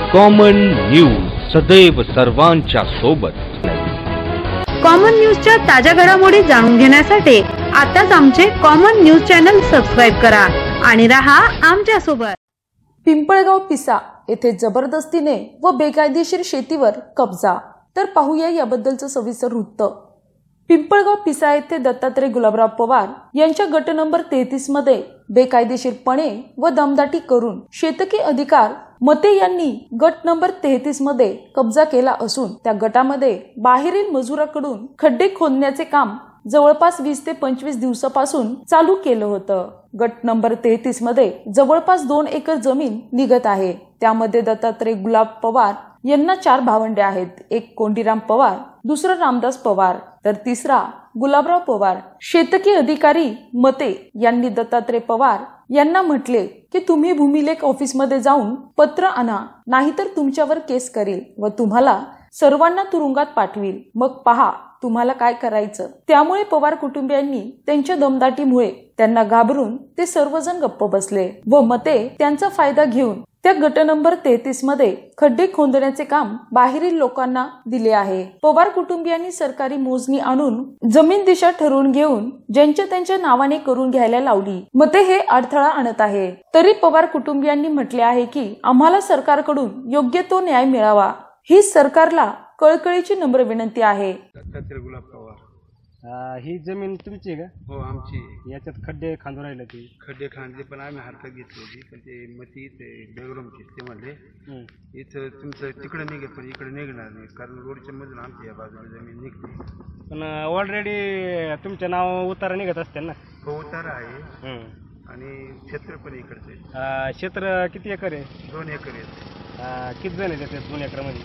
Common news सदैव सर्वांच्या सोबत। कॉमन न्यूजच्या ताज्या घडामोडी जाणून घेण्यासाठी आताच आमचे कॉमन न्यूज चॅनल सबस्क्राइब करा आणि रहा आमच्या सोबत। पिंपळगाव पिसा येथे जबरदस्तीने व बेकायदेशीर शेतीवर कब्जा। तर पाहूया याबद्दलचं सविस्तर वृत्त। पिंपळगाव पिसा येथे दत्तात्रय गुलाबराव पवार यांच्या गट नंबर 33 मध्ये बेकायदेशीरपणे व दमदाटी करून शेतकी अधिकार मते यांनी गट नंबर 33 मध्ये कब्जा केला असून त्या गटामध्ये बाहेरील मजुराकडून खड्डे खोदण्याचे काम जवळपास 20 ते 25 दिवसापासून चालू केलं होतं। गट नंबर 33 मध्ये जवळपास 2 एकर जमीन निघत आहे। त्यामध्ये दत्तात्रय गुलाब पवार यांना 4 भावंडे आहेत। एक कोंडीराम पवार, दुसरा रामदास पवार तर तिसरा गुलाबराव पवार। शेतकी अधिकारी मते यांनी दत्तात्रय पवार यांना म्हटले की तुम्ही भूमिलेख ऑफिस मध्ये जाऊन पत्र आणा, नाहीतर तुमच्यावर केस करेल व तुम्हाला सर्वांना तुरुंगात पाठवील, मग पहा तुम्हाला काय करायचं। त्यामुळे पवार कुटुंबियांनी त्यांच्या दमदाटीमुळे त्यांना घाबरून ते सर्वजण गप्प बसले व मते त्यांचा फायदा घेऊन त्या गट नंबर 33 मध्ये खड्डे खोदण्याचे काम बाहेरील लोकांना दिले आहे। पवार कुटुंबियांनी सरकारी मोजणी आणून जमीन दिशा ठरवून घेऊन ज्यांच्या त्यांच्या नावाने करून घ्यायला लावली। मते हे अडथळा आणत आहे। तरी पवार कुटुंबियांनी म्हटले आहे की आम्हाला सरकारकडून योग्य तो न्याय मिळावा, ही सरकारला कळकळीची नम्र विनंती आहे। दत्तात्रय गुलाब पवार। ही जमीन तुमची आहे का? हो आमची। याच्यात खड्डे खांदून राहिले ते खड्डे खांदले पण आम्ही हरकत घेतली होती, पण ते मती ते बेगरूमचे ते म्हणले इथं तुमचं तिकडे निघेल पण इकडे निघणार नाही, कारण रोडच्या मधून आमच्या या बाजूला जमीन निघते। पण ऑलरेडी तुमच्या नाव उतारा निघत असते ना? हो उतारा आहे आणि क्षेत्र पण इकडचं आहे। क्षेत्र किती एकर आहे? 2 एकर आहे। किती जण आहेत त्या 2 एकरामध्ये?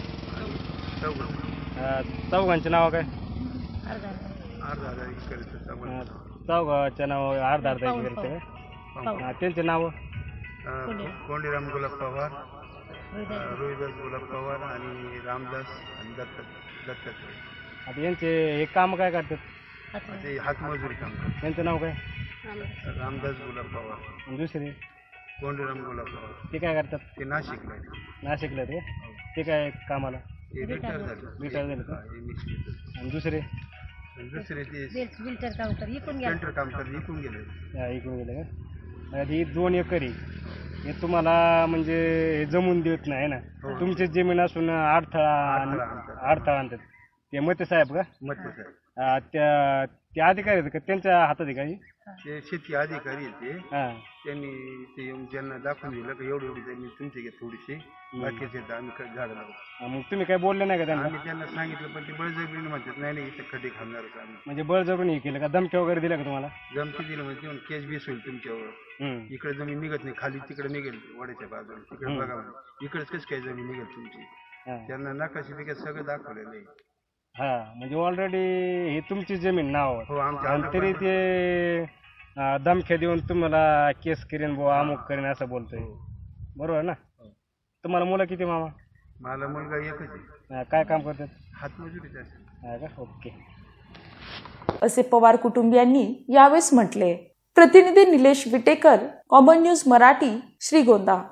चौघ। चौघांचे नाव काय? अर्धा एकर। चौघांच्या नाव अर्धा एकर त्यांचे नाव? कोंडीराम गुलाब पवार, रोहिदास गुलाब पवार आणि रामदास आणि दत्तात्रय। आता यांचे हे काम काय करतात? ते हातमजुरी काम करतात। यांचं नाव काय? रामदास गुलाब पवार। आणि दुसरे? कोंडीराम गुलाब पवार। ते काय करतात? ते नाशिकला। नाशिकला ते काय कामाला? रिटायर झाले का? आणि दुसरे ते सेंटर काम करत इकून गेले का? ही 2 एकर आहे, हे तुम्हाला म्हणजे जमून देत नाही ना? तुमची जमीन असून अडथळा आणतात ते मते साहेब का? मते साहेब त्या अधिकारी आहेत का? त्यांच्या हातात आहे काही? ते शेती अधिकारी ते त्यांनी ते येऊन ज्यांना दाखवून दिलं की एवढी जमीन तुमची घे थोडीशी, बाकीचे आम्ही झाडं लावू। मग तुम्ही काय बोलले नाही का त्यांना? आम्ही त्यांना सांगितलं पण ते बळजबरीने म्हणतात नाही इथे खड्डे खाणार आम्ही। म्हणजे बळजबरीने हे केलं का? धमकी वगैरे दिल्या का तुम्हाला? धमकी दिलं म्हणजे केस बीस होईल तुमच्यावर, इकडे जमीन निघत नाही, खाली तिकडे निघेल वड्याच्या बाजूला, तिकडे बघा इकडेच कशी काय जमीन निघेल तुमची। त्यांना नकाशी बिकाश सगळं दाखवलेलं आहे। म्हणजे ऑलरेडी ही तुमची जमीन नाव तरी ते धमक्या देऊन तुम्हाला केस करेन बुवा, अमुक करेन असं बोलतोय, बरोबर ना? तुम्हाला मुलं किती मामा? मला मुलगा एकच आहे। काय काम करतात? हातमजुरीचा का? ओके। असे पवार कुटुंबियांनी यावेळेस म्हटले। प्रतिनिधी निलेश विटेकर, कॉमन न्यूज मराठी, श्रीगोंदा।